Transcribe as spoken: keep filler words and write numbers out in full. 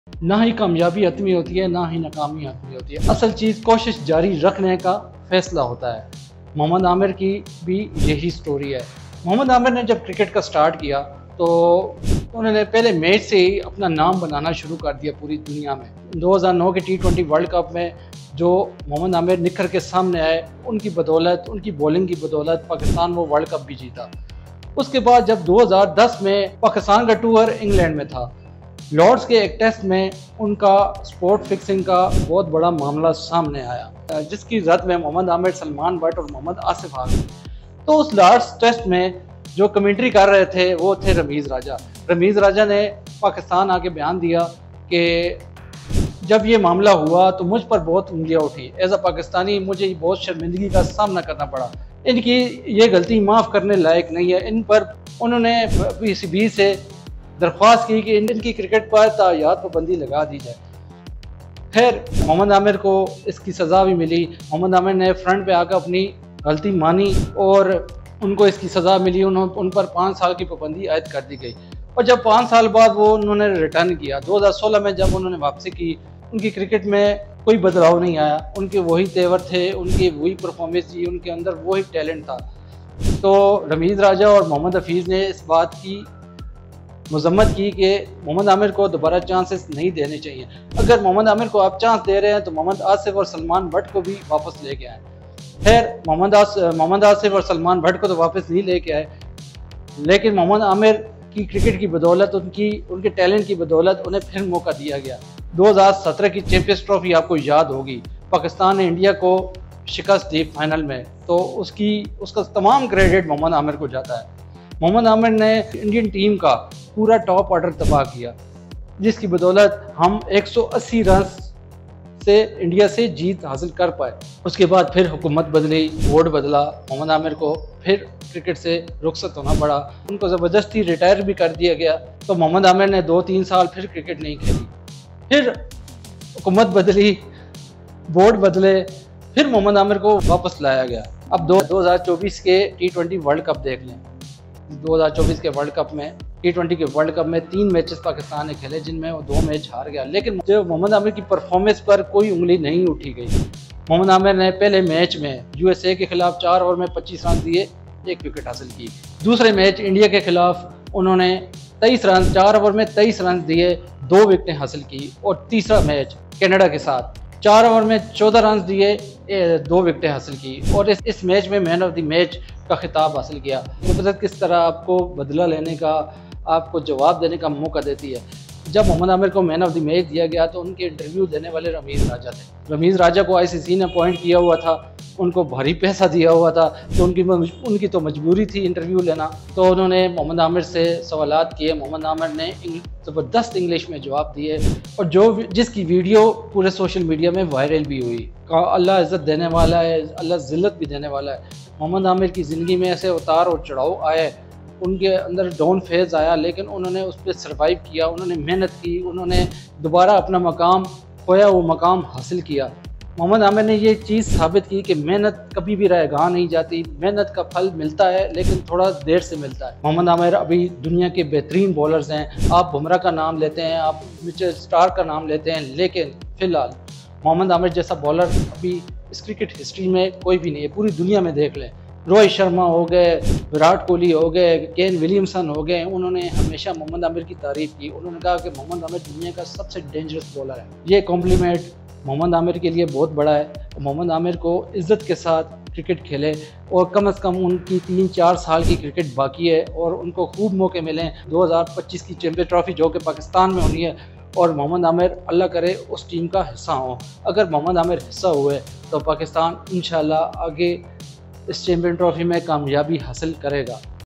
ना ही कामयाबी हतमी होती है, ना ही नाकामी हतमी होती है। असल चीज़ कोशिश जारी रखने का फैसला होता है। मोहम्मद आमिर की भी यही स्टोरी है। मोहम्मद आमिर ने जब क्रिकेट का स्टार्ट किया तो उन्होंने पहले मैच से ही अपना नाम बनाना शुरू कर दिया पूरी दुनिया में। दो हज़ार नौ के टी ट्वेंटी वर्ल्ड कप में जो मोहम्मद आमिर निखर के सामने आए, उनकी बदौलत, उनकी बॉलिंग की बदौलत पाकिस्तान वो वर्ल्ड कप भी जीता। उसके बाद जब दो हज़ार दस में पाकिस्तान का टूर इंग्लैंड में था, लॉर्ड्स के एक टेस्ट में उनका स्पोर्ट फिक्सिंग का बहुत बड़ा मामला सामने आया, जिसकी जद में मोहम्मद आमिर, सलमान बट और मोहम्मद आसिफ आ गए। तो उस लॉर्ड्स टेस्ट में जो कमेंट्री कर रहे थे वो थे रमीज़ राजा। रमीज़ राजा ने पाकिस्तान आके बयान दिया कि जब ये मामला हुआ तो मुझ पर बहुत उंगलियां उठी। एज अ पाकिस्तानी मुझे बहुत शर्मिंदगी का सामना करना पड़ा। इनकी ये गलती माफ़ करने लायक नहीं है। इन पर उन्होंने पी सी बी से दरख्वास्त की कि इनकी क्रिकेट पर तायात पाबंदी लगा दी जाए। खैर, मोहम्मद आमिर को इसकी सज़ा भी मिली। मोहम्मद आमिर ने फ्रंट पे आकर अपनी गलती मानी और उनको इसकी सज़ा मिली। उन्होंने उन पर पाँच साल की पाबंदी आयद कर दी गई। और जब पाँच साल बाद वो उन्होंने रिटर्न किया दो हज़ार सोलह में, जब उन्होंने वापसी की, उनकी क्रिकेट में कोई बदलाव नहीं आया। उनके वही तेवर थे, उनकी वही परफॉर्मेंस थी, उनके अंदर वही टैलेंट था। तो रमीज़ राजा और मोहम्मद हफीज़ ने इस बात की मजम्मत की कि मोहम्मद आमिर को दोबारा चांसेस नहीं देने चाहिए। अगर मोहम्मद आमिर को आप चांस दे रहे हैं तो मोहम्मद आसिफ और सलमान भट्ट को भी वापस लेके आए। खैर, मोहम्मद आस मोहम्मद आसिफ और सलमान भट्ट को तो वापस नहीं लेके आए, लेकिन मोहम्मद आमिर की क्रिकेट की बदौलत, उनकी उनके टैलेंट की बदौलत उन्हें फिर मौका दिया गया। दो हज़ार सत्रह की चैंपियंस ट्रॉफी आपको याद होगी, पाकिस्तान ने इंडिया को शिकस्त दी फाइनल में, तो उसकी उसका तमाम क्रेडिट मोहम्मद आमिर को जाता है। मोहम्मद आमिर ने इंडियन टीम का पूरा टॉप ऑर्डर तबाह किया, जिसकी बदौलत हम एक सौ अस्सी रन से इंडिया से जीत हासिल कर पाए। उसके बाद फिर हुकूमत बदली, बोर्ड बदला, मोहम्मद आमिर को फिर क्रिकेट से रुखसत होना पड़ा। उनको ज़बरदस्ती रिटायर भी कर दिया गया। तो मोहम्मद आमिर ने दो तीन साल फिर क्रिकेट नहीं खेली। फिर हुकूमत बदली, बोर्ड बदले, फिर मोहम्मद आमिर को वापस लाया गया। अब दो हज़ार चौबीस के टी ट्वेंटी वर्ल्ड कप देख लें। दो हज़ार चौबीस के वर्ल्ड कप में, टी ट्वेंटी के वर्ल्ड कप में तीन मैचेस पाकिस्तान ने खेले, जिनमें वो दो मैच हार गया। लेकिन जो मोहम्मद आमिर की परफॉर्मेंस पर कोई उंगली नहीं उठी गई। मोहम्मद आमिर ने पहले मैच में यूएसए के खिलाफ चार ओवर में पच्चीस रन दिए, एक विकेट हासिल की। दूसरे मैच इंडिया के खिलाफ उन्होंने तेईस रन, चार ओवर में तेईस रन दिए, दो विकेटें हासिल की। और तीसरा मैच कनाडा के साथ चार ओवर में चौदह रन दिए, दो विकेटें हासिल की। और इस इस मैच में मैन ऑफ द मैच का खिताब हासिल किया। कुदरत किस तरह आपको बदला लेने का, आपको जवाब देने का मौका देती है। जब मोहम्मद आमिर को मैन ऑफ द मैच दिया गया तो उनके इंटरव्यू देने वाले रमीज़ राजा थे। रमीज़ राजा को आईसीसी ने अपॉइंट किया हुआ था, उनको भारी पैसा दिया हुआ था, तो उनकी उनकी तो मजबूरी थी इंटरव्यू लेना। तो उन्होंने मोहम्मद आमिर से सवालात किए। मोहम्मद आमिर ने ज़बरदस्त इंग्लिश में जवाब दिए, और जो जिसकी वीडियो पूरे सोशल मीडिया में वायरल भी हुई। अल्लाह इज़्ज़त देने वाला है, अल्लाह ज़िल्लत भी देने वाला है। मोहम्मद आमिर की ज़िंदगी में ऐसे उतार और चढ़ाव आए, उनके अंदर डाउन फेज़ आया, लेकिन उन्होंने उस पर सर्वाइव किया, उन्होंने मेहनत की, उन्होंने दोबारा अपना मकाम खोया वो मकाम हासिल किया। मोहम्मद आमिर ने ये चीज़ साबित की कि मेहनत कभी भी रहेगा नहीं जाती, मेहनत का फल मिलता है, लेकिन थोड़ा देर से मिलता है। मोहम्मद आमिर अभी दुनिया के बेहतरीन बॉलर्स हैं। आप बुमराह का नाम लेते हैं, आप मिचेल स्टार्क का नाम लेते हैं, लेकिन फ़िलहाल मोहम्मद आमिर जैसा बॉलर अभी इस क्रिकेट हिस्ट्री में कोई भी नहीं है। पूरी दुनिया में देख लें, रोहित शर्मा हो गए, विराट कोहली हो गए, केन विलियमसन हो गए, उन्होंने हमेशा मोहम्मद आमिर की तारीफ़ की। उन्होंने कहा कि मोहम्मद आमिर दुनिया का सबसे डेंजरस बॉलर है। ये कॉम्प्लीमेंट मोहम्मद आमिर के लिए बहुत बड़ा है। मोहम्मद आमिर को इज़्ज़त के साथ क्रिकेट खेले, और कम अज़ कम उनकी तीन चार साल की क्रिकेट बाकी है, और उनको खूब मौके मिलें। दो हज़ार पच्चीस की चैंपियंस ट्रॉफी जो कि पाकिस्तान में होनी है, और मोहम्मद आमिर अल्लाह करे उस टीम का हिस्सा हो। अगर मोहम्मद आमिर हिस्सा हुए तो पाकिस्तान इंशाल्लाह आगे इस चैंपियन ट्रॉफी में कामयाबी हासिल करेगा।